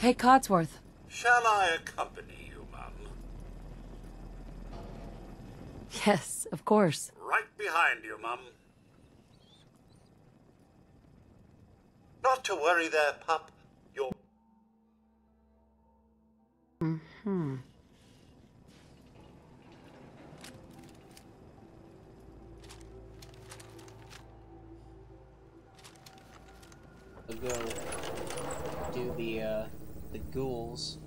Kate Codsworth. Shall I accompany you, Mum? Yes, of course. Right behind you, Mum. Not to worry there, pup. You're... Mm-hmm. We'll go do the ghouls.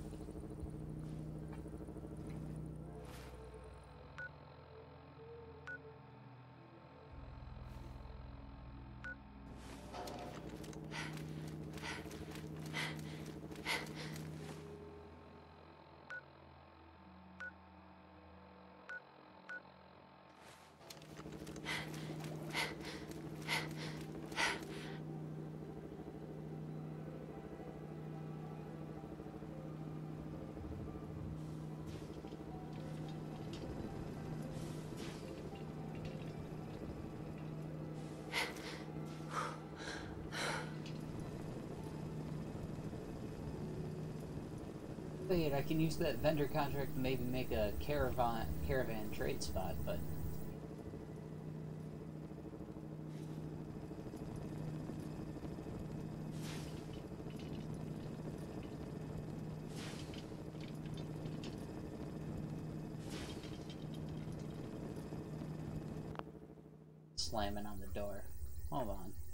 Wait, I can use that vendor contract to maybe make a caravan trade spot, but... Slamming on the door. Hold on.